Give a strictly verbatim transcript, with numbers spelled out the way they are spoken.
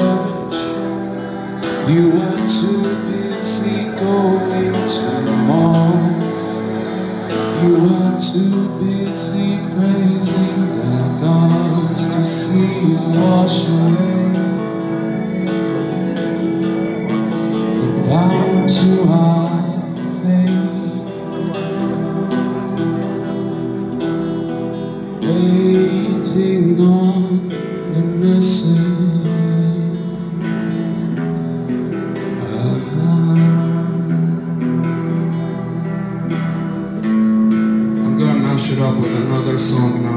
church. You were too busy going to malls. You were too busy praising the gods to see it wash away. We're bound to our fate, waiting on the message. I'm gonna mash it up with another song.